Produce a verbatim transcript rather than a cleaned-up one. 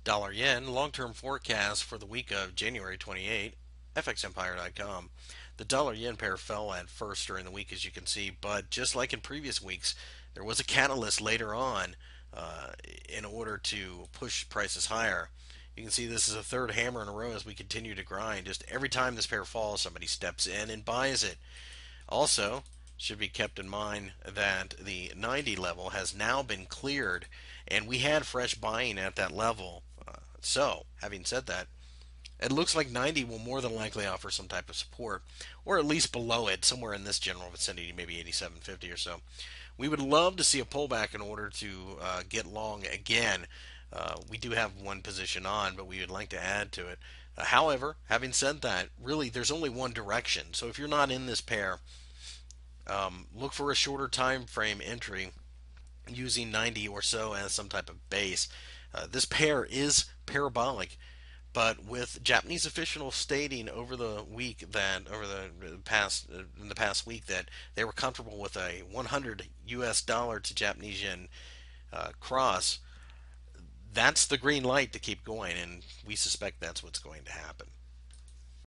Dollar yen long-term forecast for the week of January twenty-eighth, f x empire dot com. The dollar yen pair fell at first during the week, as you can see, but just like in previous weeks, there was a catalyst later on uh, in order to push prices higher. You can see this is a third hammer in a row as we continue to grind. Just every time this pair falls, somebody steps in and buys it. Also, should be kept in mind that the ninety level has now been cleared, and we had fresh buying at that level. Uh, so, having said that, it looks like ninety will more than likely offer some type of support, or at least below it, somewhere in this general vicinity, maybe eighty-seven fifty or so. We would love to see a pullback in order to uh, get long again. Uh, we do have one position on, but we would like to add to it. Uh, however, having said that, really there's only one direction. So if you're not in this pair, um, look for a shorter time frame entry using ninety or so as some type of base. Uh, this pair is parabolic, but with Japanese officials stating over the week that over the past in the past week that they were comfortable with a one hundred U S dollar to Japanese yen uh, cross, that's the green light to keep going, and we suspect that's what's going to happen.